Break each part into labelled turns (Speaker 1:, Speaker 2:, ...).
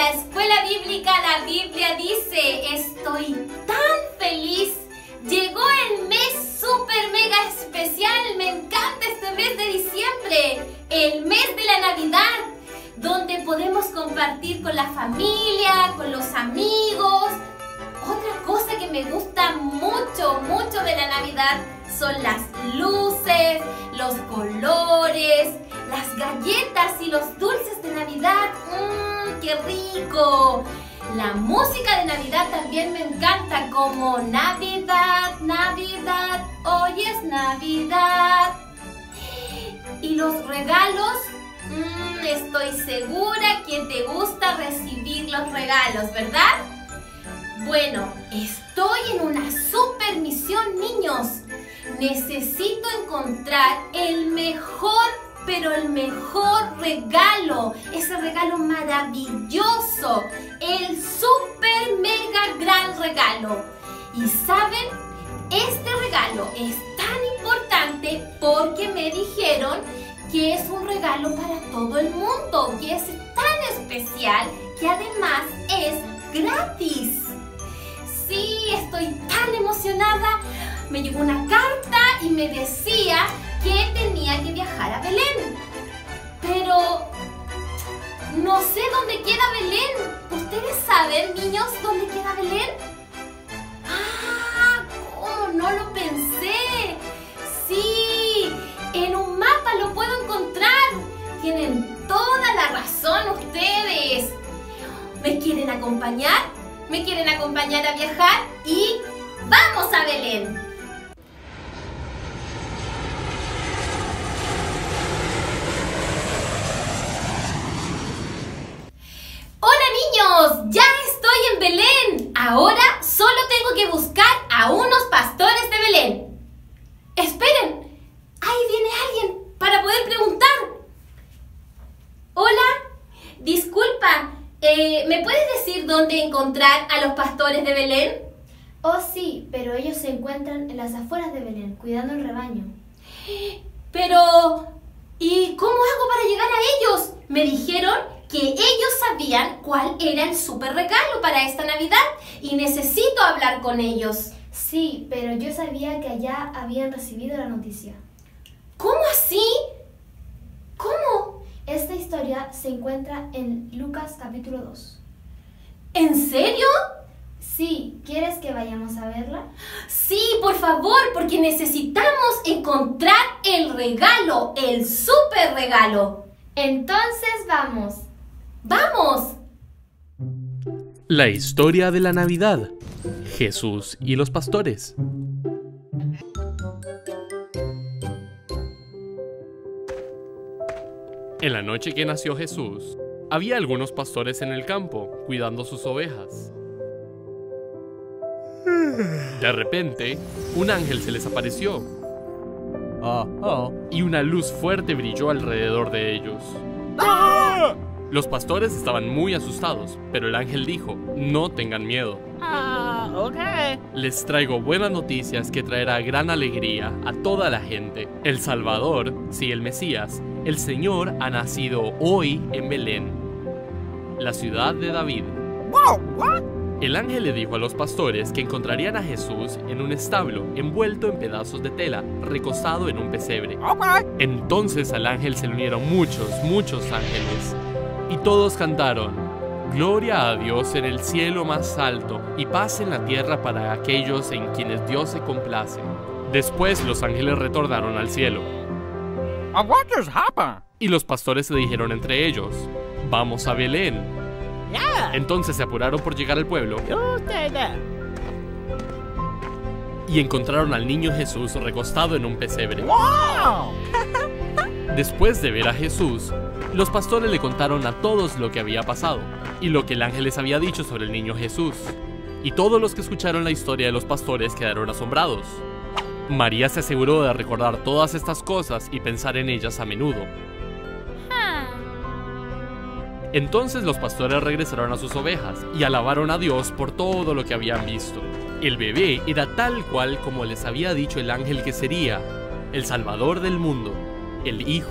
Speaker 1: la escuela bíblica la Biblia dice: estoy tan feliz. Llegó el mes super mega especial. Me encanta este mes de diciembre, el mes de la Navidad, donde podemos compartir con la familia, con los amigos. Otra cosa que me gusta mucho, mucho de la Navidad son las luces, los colores, las galletas y los dulces de Navidad. ¡Qué rico! La música de Navidad también me encanta, como Navidad, Navidad, hoy es Navidad. Y los regalos, estoy segura que te gusta recibir los regalos, ¿verdad? Bueno, estoy en una super misión, niños. Necesito encontrar el mejor, pero el mejor regalo. Ese regalo maravilloso. El super mega gran regalo. Y ¿saben? Este regalo es tan importante porque me dijeron que es un regalo para todo el mundo. Que es tan especial que además es gratis. Sí, estoy tan emocionada. Me llegó una carta y me decía que tenía que viajar a Belén. Pero no sé dónde queda Belén. ¿Ustedes saben, niños, dónde queda Belén? ¡Ah! ¿Cómo no lo pensé? Sí, en un mapa lo puedo encontrar. Tienen toda la razón ustedes. ¿Me quieren acompañar? ¿Me quieren acompañar a viajar? Y ¡vamos a Belén! ¡Hola, niños! ¡Ya estoy en Belén! Ahora solo tengo que buscar a unos pastores de Belén. ¡Esperen! ¡Ahí viene alguien para poder preguntar! Hola, disculpa. ¿Me puedes decir dónde encontrar a los pastores de Belén?
Speaker 2: Oh sí, pero ellos se encuentran en las afueras de Belén, cuidando el rebaño.
Speaker 1: Pero, ¿y cómo hago para llegar a ellos? Me dijeron que ellos sabían cuál era el súper regalo para esta Navidad y necesito hablar con ellos.
Speaker 2: Sí, pero yo sabía que allá habían recibido la noticia.
Speaker 1: ¿Cómo así? ¿Cómo?
Speaker 2: Esta historia se encuentra en Lucas capítulo 2.
Speaker 1: ¿En serio?
Speaker 2: Sí, ¿quieres que vayamos a verla?
Speaker 1: Sí, por favor, porque necesitamos encontrar el regalo, el súper regalo.
Speaker 2: Entonces vamos.
Speaker 1: ¡Vamos!
Speaker 3: La historia de la Navidad. Jesús y los pastores. En la noche que nació Jesús, había algunos pastores en el campo, cuidando sus ovejas. De repente, un ángel se les apareció. Y una luz fuerte brilló alrededor de ellos. Los pastores estaban muy asustados, pero el ángel dijo: no tengan miedo. Les traigo buenas noticias que traerá gran alegría a toda la gente. El Salvador, sí, el Mesías, el Señor, ha nacido hoy en Belén, la ciudad de David. El ángel le dijo a los pastores que encontrarían a Jesús en un establo, envuelto en pedazos de tela, recostado en un pesebre. Entonces al ángel se le unieron muchos ángeles, y todos cantaron: gloria a Dios en el cielo más alto, y paz en la tierra para aquellos en quienes Dios se complace. Después los ángeles retornaron al cielo. Y los pastores se dijeron entre ellos: vamos a Belén. Entonces se apuraron por llegar al pueblo y encontraron al niño Jesús recostado en un pesebre. Después de ver a Jesús, los pastores le contaron a todos lo que había pasado y lo que el ángel les había dicho sobre el niño Jesús. Y todos los que escucharon la historia de los pastores quedaron asombrados. María se aseguró de recordar todas estas cosas y pensar en ellas a menudo. Entonces los pastores regresaron a sus ovejas y alabaron a Dios por todo lo que habían visto. El bebé era tal cual como les había dicho el ángel que sería: el Salvador del mundo, el Hijo de Dios.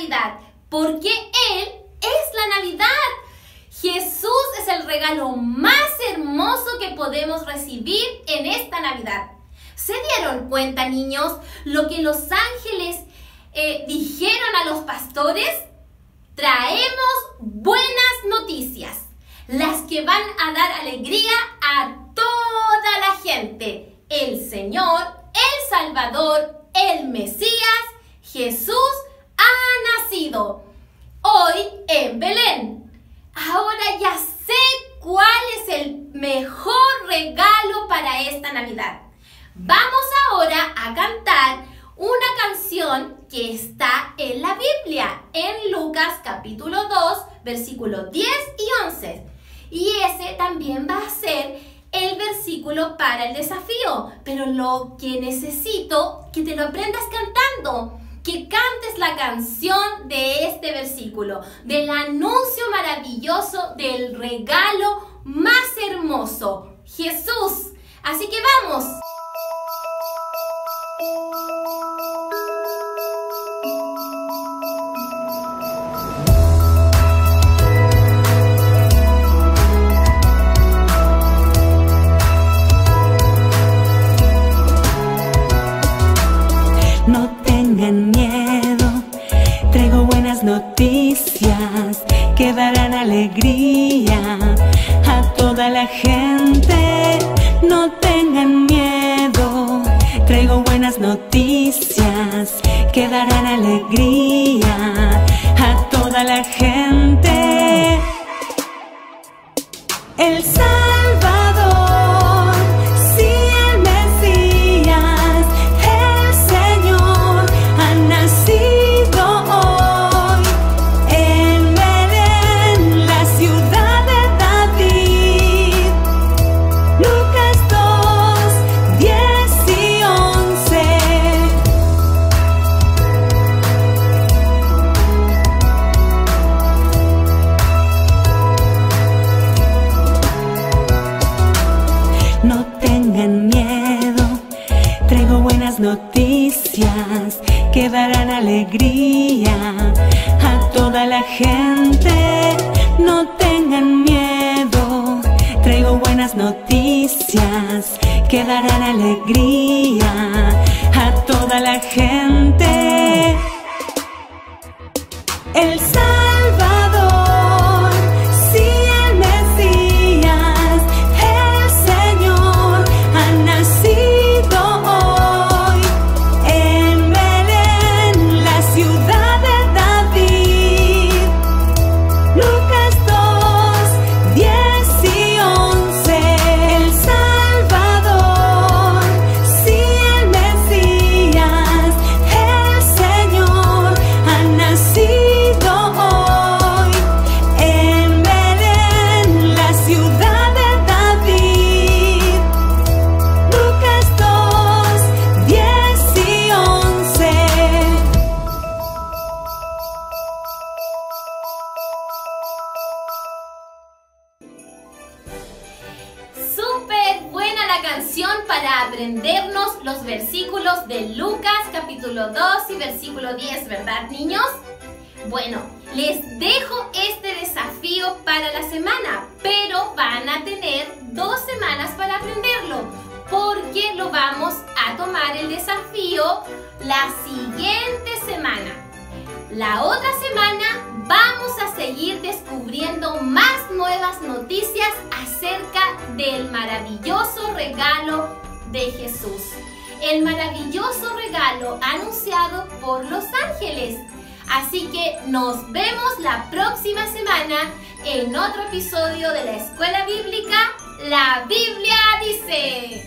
Speaker 1: Navidad, porque Él es la Navidad. Jesús es el regalo más hermoso que podemos recibir en esta Navidad. ¿Se dieron cuenta, niños, lo que los ángeles dijeron a los pastores? Traemos buenas noticias, las que van a dar alegría a toda la gente. El Señor, el Salvador, el Mesías, Jesús ha nacido hoy en Belén. Ahora ya sé cuál es el mejor regalo para esta Navidad. Vamos ahora a cantar una canción que está en la Biblia, en Lucas capítulo 2, versículos 10 y 11. Y ese también va a ser el versículo para el desafío. Pero lo que necesito que te lo aprendas cantando, que cantes la canción de este versículo, del anuncio maravilloso del regalo más hermoso, Jesús. Así que vamos.
Speaker 4: No tengan miedo, traigo buenas noticias que darán alegría a toda la gente. No tengan miedo, traigo buenas noticias que darán alegría a toda la gente. El Salvador, sí, el Mesías, el Señor ha nacido hoy en Belén, la ciudad de David. Lucas 2, 10 y 11. No tengan miedo, traigo buenas noticias que darán alegría a toda la gente. No tengan miedo, traigo buenas noticias que darán alegría a toda la gente. El Salvador, sí, el Mesías, el Señor ha nacido hoy en Belén, la ciudad de David. Lucas 2, 10 y 11. El Salvador, sí, el Mesías, el Señor ha nacido hoy en Belén, la ciudad de David. Lucas 2, 10 y 11.
Speaker 1: Súper buena la canción para aprendernos los versículos de Lucas capítulo 2 y versículo 10, ¿verdad, niños? Bueno, les dejo este desafío para la semana, pero van a tener 2 semanas para aprenderlo, porque lo vamos a tomar el desafío la siguiente semana. La otra semana vamos a seguir descubriendo más nuevas noticias acerca del maravilloso regalo de Jesús. El maravilloso regalo anunciado por los ángeles. Así que nos vemos la próxima semana en otro episodio de la Escuela Bíblica, La Biblia Dice.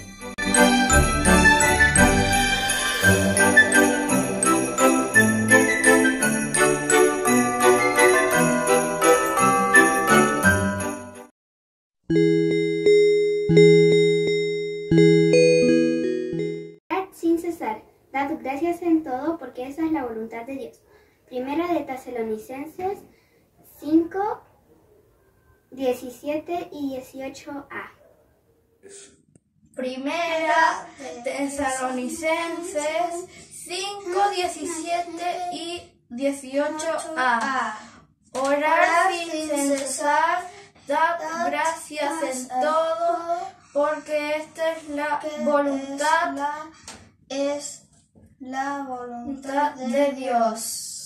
Speaker 5: Sin cesar, dad gracias en todo, porque esa es la voluntad de Dios. Primera de Tesalonicenses 5, 17 y 18a.
Speaker 6: Primera Tesalonicenses 5, 17 y 18a. Orar sin cesar, dad gracias en todo, porque esta es la voluntad de Dios.